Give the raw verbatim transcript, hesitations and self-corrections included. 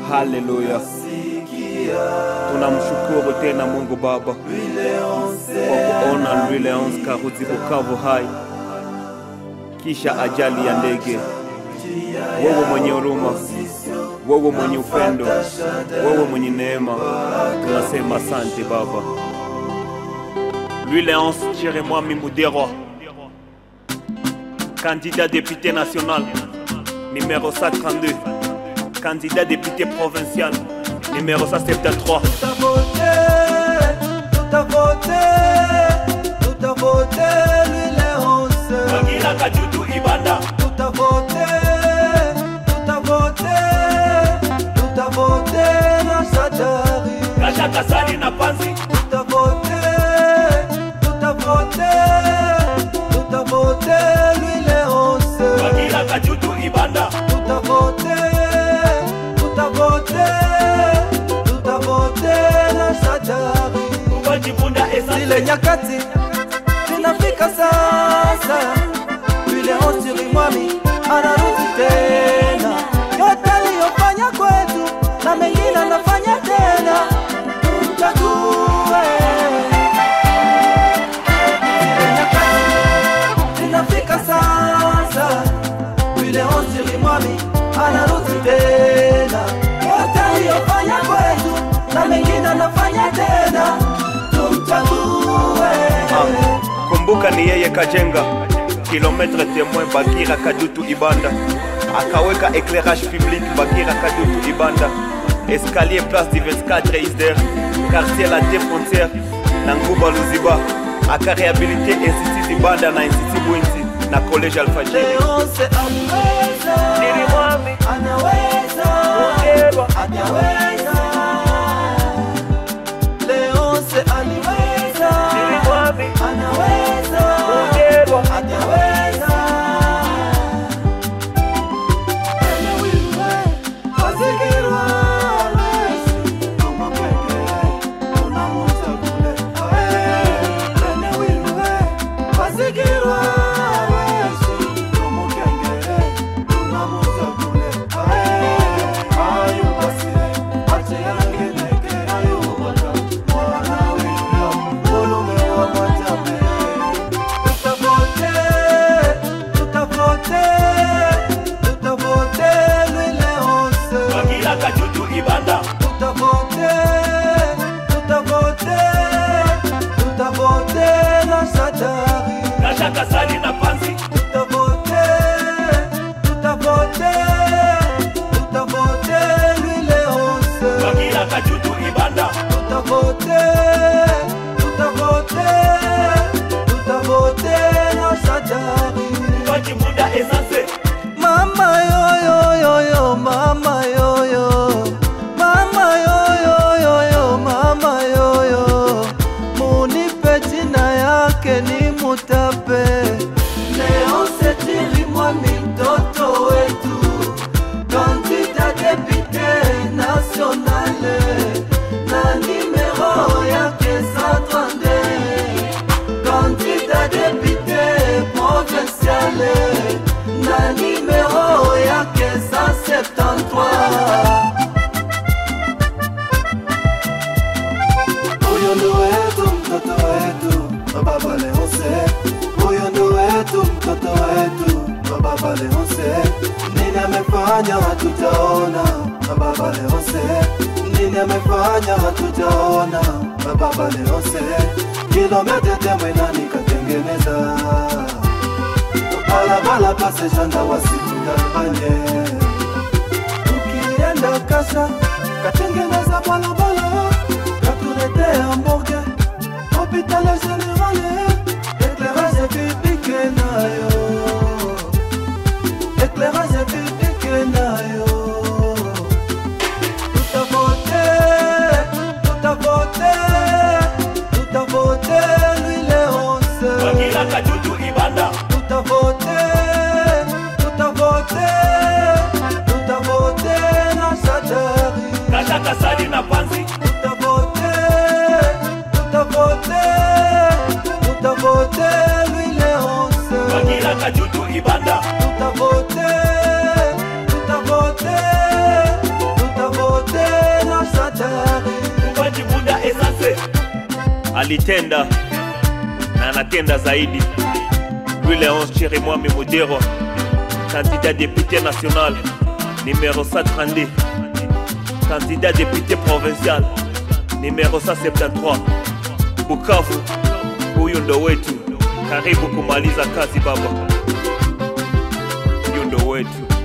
Haleluya. Tunamshukuru tena Mungu Baba kwa kuona Louis Leonce Karuzi Bukavu hai kisha ajali ya ndege. Wewe mwenye huruma, wewe mwenye upendo, wewe mwenye neema, tunasema asante Baba. Louis Leonce Tirez-moi Mimouderwa, candidat député national numéro cent trente-deux, candidat député provincial numéro cent soixante-treize. Tout a voté, tout a voté, tout a voté, Louis Leonce. Bagila Kajutu Ibanda. Tout a voté, tout a voté, tout a voté, Nachadari. Kacha Kasali na Panzi. Tout a voté, tout a voté, tout a voté, Louis Leonce. Bagila Kajutu Ibanda. Tout a voté, tout a voté, tout a voté, Nachadari. Zile nyakati zinafika sasa, Louis Leonce Tirez-moi anarudi tena. Yote aliyofanya kwetu na mengine anafanya tena, tumchague. Zile nyakati zinafika sasa, Louis Leonce Tirez-moi anarudi tena. Yote aliyofanya kwetu na mengine anafanya tena, kumbuka ni yeye kajenga kilometre témoin Bagira Kadutu Ibanda, akaweka éclairage public Bagira Kadutu Ibanda, escalier place du vingt-quatre Isder, quartier la deux frontières na Nguba Luziba, aka réhabilité institut Ibanda na institut Bwinti na collège Alfajiri. Leonce anaweza, anaweza, anaweza. Leonce anaweza, anaweza, anaweza. Azikirwa Yesu, kama pekee tunamchagua. Tena wewe, azikirwa Yesu, kama pekee tunamchagua. Ayo basi, acha yangeleke ayo bata. Mwana wewe, volume wa majabe. Tout a voté, tout a voté, tout a voté, Louis Leonce. Bagila Kajutu Ibanda. Tout a voté, tout a voté, tout a voté, Nachadari. Kacha Kasali na Panzi. Tout a voté, tout a voté, tout a voté, Louis Leonce. Bagila Kajutu Ibanda. Tout a voté, tout a voté, tout a voté, Nachadari. Wajimuda Essence. Mama yo yo yo yo, mama yo yo, mama yo yo yo yo, mama yo yo. Munipe jina yake ni mutape. Leonce Tirez-moi mtoto wetu, candidat député national na numéro yake cent trente-deux, candidat député provincial na numéro yake cent soixante-treize. Huyo ndo wetu, mtoto wetu, Baba Leonce. Huyo ndo wetu, mtoto wetu, Baba Leonce. Nini amefanya hatutaona, Baba Leonce. Nini amefanya hatutaona, Baba Leonce. Kilomita temwe nani katengeneza, balabala pase janda wasikudanganye. Ukienda Kasha katengeneza balabala, katuletea hamburger, hopital general, éclairage public nayo, éclairage public nayo. Tout a voté, tout a voté, tout a voté, Louis Leonce. Bagila Kajutu Ibanda. Tout a voté, tout a voté, tout a voté, Nachadari. Kacha Kasali na Panzi. alitenda na anatenda zaidi. Louis Léonce Chirimwami Muderwa, candidat député national numéro cent trente-deux, candidat député provincial numéro cent soixante-treize. Bukavu, huyu ndo wetu. Karibu kumaliza kazi baba, huyu ndo wetu.